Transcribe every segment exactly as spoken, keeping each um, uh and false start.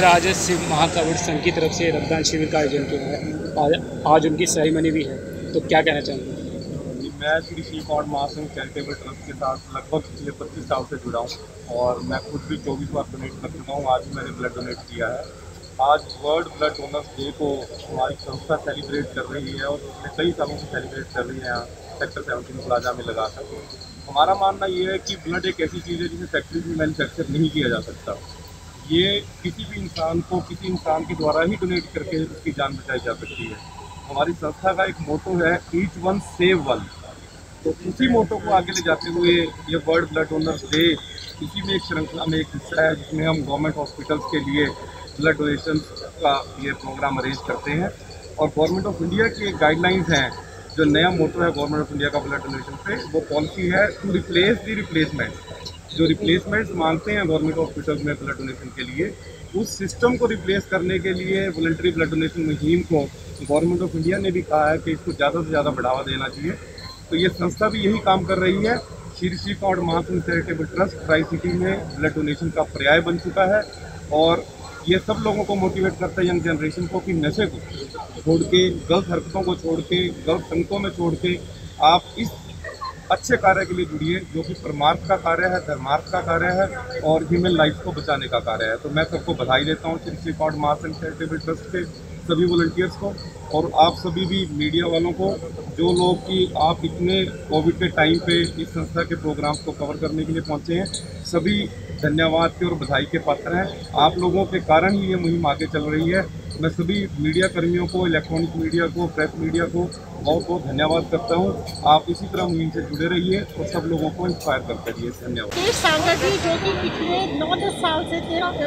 Sir आज शिव महाकावड़ संघ की तरफ से रक्तदान शिविर का आयोजन किया है, आज, आज उनकी सेरेमनी भी है, तो क्या कहना चाहेंगे? मैं श्री शिव महाकावड़ महासंघ चैरिटेबल ट्रस्ट के साथ लगभग पिछले पच्चीस साल से जुड़ा हूँ और मैं खुद भी चौबीस बार डोनेट कर चुका हूँ। आज मैंने ब्लड डोनेट किया है। आज वर्ल्ड ब्लड डोनर्स डे को हमारी संस्था सेलिब्रेट कर रही है और पिछले कई सालों से सेलिब्रेट कर रही है यहाँ सेक्टर सेवनटीन प्लाजा में लगाकर। हमारा मानना ये है कि ब्लड एक ऐसी चीज़ है जिसे फैक्ट्री में मैन्युफैक्चर नहीं किया जा सकता। ये किसी भी इंसान को किसी इंसान के द्वारा ही डोनेट करके उसकी जान बचाई जा सकती है। हमारी संस्था का एक मोटो है ईच वन सेव वन, तो उसी मोटो को आगे ले जाते हुए ये वर्ल्ड ब्लड डोनर्स डे इसी में एक श्रृंखला में एक हिस्सा है जिसमें हम गवर्नमेंट हॉस्पिटल्स के लिए ब्लड डोनेशन का ये प्रोग्राम अरेंज करते हैं। और गवर्नमेंट ऑफ इंडिया की एक गाइडलाइंस हैं, जो नया मोटो है गवर्नमेंट ऑफ इंडिया का ब्लड डोनेशन पे, वो पॉलिसी है टू रिप्लेस द रिप्लेसमेंट। जो रिप्लेसमेंट्स मांगते हैं गवर्नमेंट हॉस्पिटल्स में ब्लड डोनेशन के लिए, उस सिस्टम को रिप्लेस करने के लिए वॉलंटरी ब्लड डोनेशन मुहिम को गवर्नमेंट ऑफ इंडिया ने भी कहा है कि इसको ज़्यादा से ज़्यादा बढ़ावा देना चाहिए। तो ये संस्था भी यही काम कर रही है। Shri Shiv Mahakawad Mahasangh charitable trust tri city में ब्लड डोनेशन का पर्याय बन चुका है और ये सब लोगों को मोटिवेट करता है, यंग जनरेशन को, कि नशे को छोड़ के, गलत हरकतों को छोड़ के, गलत संगतों में छोड़ के आप इस अच्छे कार्य के लिए जुड़िए, जो कि परमार्थ का कार्य है, धर्मार्थ का कार्य है और ह्यूमन लाइफ को बचाने का कार्य है। तो मैं सबको बधाई देता हूँ श्री शिव महाकावड़ महासंघ चैरिटेबल ट्रस्ट के सभी वॉलंटियर्स को और आप सभी भी मीडिया वालों को, जो लोग कि आप इतने कोविड के टाइम पे इस संस्था के प्रोग्राम्स को कवर करने के लिए पहुँचे हैं, सभी धन्यवाद के और बधाई के पात्र हैं। आप लोगों के कारण ही ये मुहिम आगे चल रही है। मैं सभी मीडिया कर्मियों को, इलेक्ट्रॉनिक मीडिया को, प्रेस मीडिया को बहुत बहुत धन्यवाद करता हूँ। आप इसी तरह मुहिम से जुड़े रहिए और सब लोगों को इंस्पायर करते रहिए। धन्यवाद। देश सांगा जी जो कि पिछले नौ दस साल से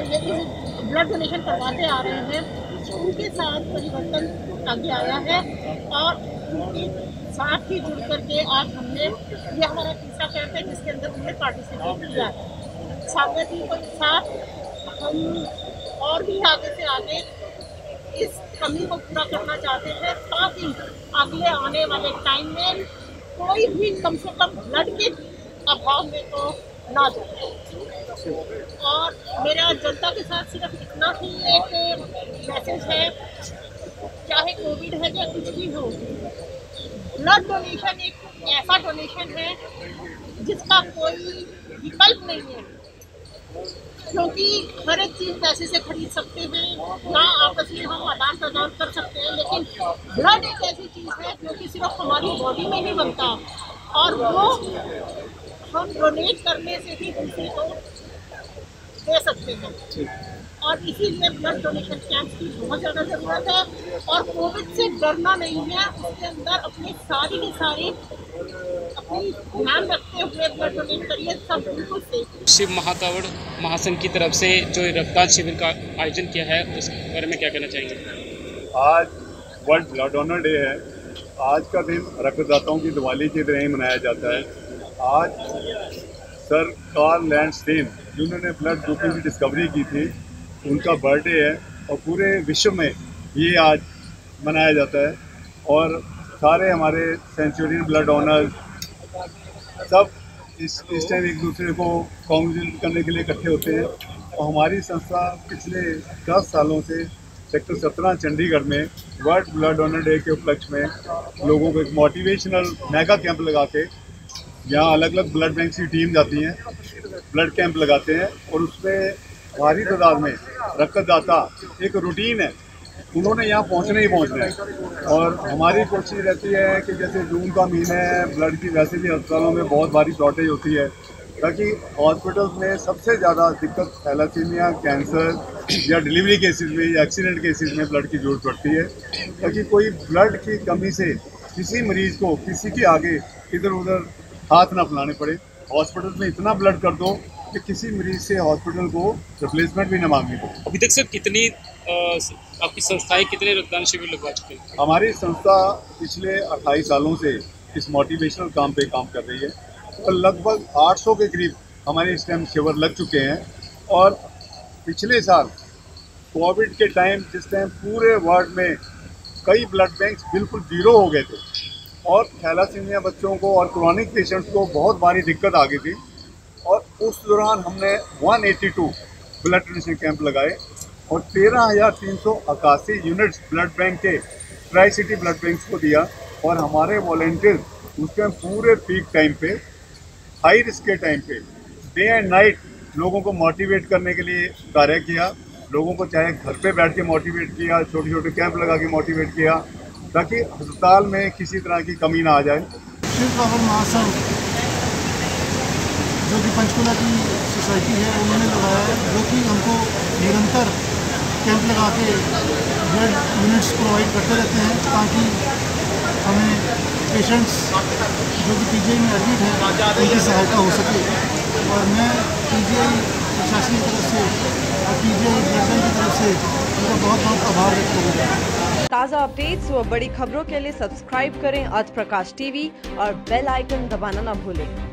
ब्लड डोनेशन करवाते आ रहे हैं, उनके साथ परिवर्तन आगे आया है और उनके साथ ही जुड़ करके आज हमने ये हमारा तीसरा कैंप है जिसके अंदर हमने पार्टिसिपेट किया है। सांगा जी के साथ हम और भी आगे से आगे इस कमी को पूरा करना चाहते हैं ताकि अगले आने वाले टाइम में कोई भी कम से कम ब्लड के अभाव में तो ना जाए। और मेरा जनता के साथ सिर्फ इतना ही एक मैसेज है, चाहे कोविड है या कुछ भी हो, ब्लड डोनेशन एक ऐसा डोनेशन है जिसका कोई विकल्प नहीं है, क्योंकि हर एक चीज़ पैसे से खरीद सकते हैं ना, आपस में हम आदान प्रदान कर सकते हैं, लेकिन ब्लड एक ऐसी चीज़ है जो कि सिर्फ हमारी बॉडी में ही बनता और वो हम डोनेट करने से ही दूसरे को दे सकते हैं। और इसीलिए ब्लड डोनेशन कैंप की बहुत ज़्यादा ज़रूरत है और कोविड से डरना नहीं है, उसके अंदर अपनी सारी की सारी अपनी ध्यान रखते हुए ब्लड डोनेट करिए, सब बिल्कुल सेफ। शिव महाकावड़ महासंघ की तरफ से जो रक्तदान शिविर का आयोजन किया है उस बारे में क्या कहना चाहेंगे? आज वर्ल्ड ब्लड डोनर डे है। आज का दिन रक्तदाताओं की दिवाली की तरह ही मनाया जाता है। आज सर कार्ल लैंडस्टीन जिन्होंने ब्लड ग्रुपिंग की डिस्कवरी की थी, उनका बर्थडे है और पूरे विश्व में ये आज मनाया जाता है और सारे हमारे सेंचुरियन ब्लड डोनर्स सब इस इस टाइम एक दूसरे को कॉन्ग्रेचुलेट करने के लिए इकट्ठे होते हैं। और हमारी संस्था पिछले दस सालों से सेक्टर सत्रह चंडीगढ़ में वर्ल्ड ब्लड डोनर डे के उपलक्ष्य में लोगों को एक मोटिवेशनल मेगा कैंप लगा के, यहाँ अलग अलग ब्लड बैंक की टीम जाती हैं, ब्लड कैंप लगाते हैं और उसमें भारी तादाद में रक्तदाता, एक रूटीन है, उन्होंने यहाँ पहुँचना ही पहुँचना है। और हमारी कोशिश रहती है कि जैसे जून का महीना है, ब्लड की वैसे भी अस्पतालों में बहुत भारी शॉर्टेज होती है, ताकि हॉस्पिटल्स में सबसे ज़्यादा दिक्कत थैलेसीमिया, कैंसर या डिलीवरी केसेस में या एक्सीडेंट केसेस में ब्लड की जरूरत पड़ती है, ताकि कोई ब्लड की कमी से किसी मरीज़ को किसी के आगे इधर उधर हाथ ना फैलाने पड़े। हॉस्पिटल में इतना ब्लड कर दो कि किसी मरीज से हॉस्पिटल को रिप्लेसमेंट भी ना मांगनी पड़े। अभी तक सर कितनी आ, आपकी संस्थाएं कितने रक्तदान शिविर लगवा चुके हैं? हमारी संस्था पिछले अट्ठाईस सालों से इस मोटिवेशनल काम पे काम कर रही है और लगभग आठ सौ के करीब हमारे इस टाइम शिविर लग चुके हैं। और पिछले साल कोविड के टाइम, जिस टाइम पूरे वर्ल्ड में कई ब्लड बैंक बिल्कुल जीरो हो गए थे और थैलासीमिया बच्चों को और क्रॉनिक पेशेंट्स को बहुत भारी दिक्कत आ गई थी, और उस दौरान हमने एक सौ बयासी ब्लड डोनेशन कैंप लगाए और तेरह हज़ार तीन सौ इक्यासी यूनिट्स ब्लड बैंक के ट्राई सिटी ब्लड बैंक को दिया। और हमारे वॉलेंटियर उसके पूरे पीक टाइम पे, हाई रिस्क के टाइम पे, डे एंड नाइट लोगों को मोटिवेट करने के लिए कार्य किया। लोगों को चाहे घर पे बैठ के मोटिवेट किया, छोटे छोटे कैंप लगा के मोटिवेट किया, ताकि अस्पताल में किसी तरह की कमी ना आ जाए। शिव बाबा महासंघ जो कि पंचकुला की सोसाइटी है उन्होंने लगाया है, जो कि हमको निरंतर कैंप लगा के ब्लड यूनिट्स प्रोवाइड करते रहते हैं, ताकि हमें पेशेंट्स जो कि पीजीआई में एडमिट हैं उनकी सहायता हो सके। और मैं पीजीआई प्रशासन की तरफ से और पीजीआई ब्लड बैंक की तरफ से उनका बहुत बहुत आभार व्यक्त करूँगा। ताज़ा अपडेट्स व बड़ी खबरों के लिए सब्सक्राइब करें आज प्रकाश टीवी और बेल आइकन दबाना न भूलें।